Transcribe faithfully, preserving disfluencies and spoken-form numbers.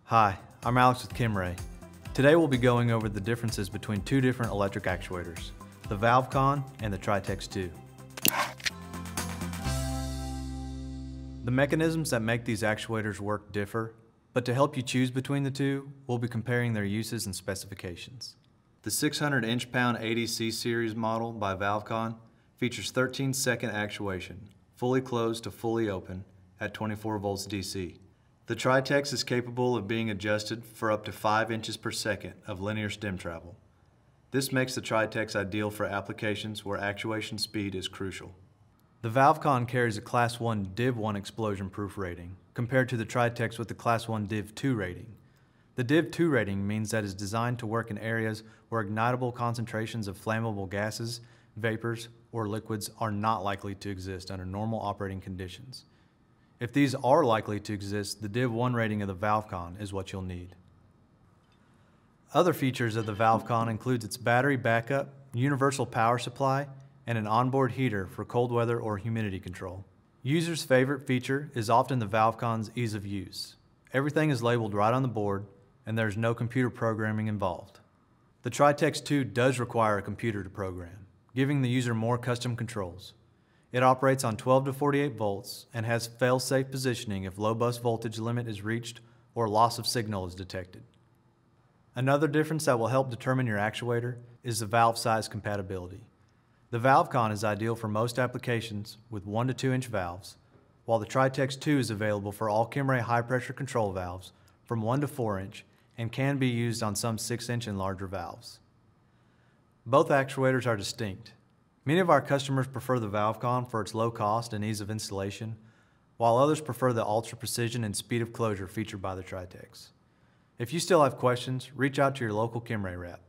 Hi, I'm Alex with Kimray. Today we'll be going over the differences between two different electric actuators, the Valvcon and the Tritex two. The mechanisms that make these actuators work differ, but to help you choose between the two, we'll be comparing their uses and specifications. The six hundred inch pound eighty C series model by Valvcon features thirteen second actuation, fully closed to fully open at twenty-four volts D C. The Tritex is capable of being adjusted for up to five inches per second of linear stem travel. This makes the Tritex ideal for applications where actuation speed is crucial. The Valvcon carries a Class one Div one explosion proof rating, compared to the Tritex with the Class one Div two rating. The Div two rating means that it is designed to work in areas where ignitable concentrations of flammable gases, vapors, or liquids are not likely to exist under normal operating conditions. If these are likely to exist, the Div one rating of the Valvcon is what you'll need. Other features of the Valvcon includes its battery backup, universal power supply, and an onboard heater for cold weather or humidity control. Users' favorite feature is often the Valvcon's ease of use. Everything is labeled right on the board, and there's no computer programming involved. The Tritex two does require a computer to program, giving the user more custom controls. It operates on twelve to forty-eight volts and has fail-safe positioning if low bus voltage limit is reached or loss of signal is detected. Another difference that will help determine your actuator is the valve size compatibility. The Valvcon is ideal for most applications with one to two inch valves, while the Tritex two is available for all Kimray high-pressure control valves from one to four inch and can be used on some six inch and larger valves. Both actuators are distinct. Many of our customers prefer the Valvcon for its low cost and ease of installation, while others prefer the ultra precision and speed of closure featured by the Tritex. If you still have questions, reach out to your local Kimray rep.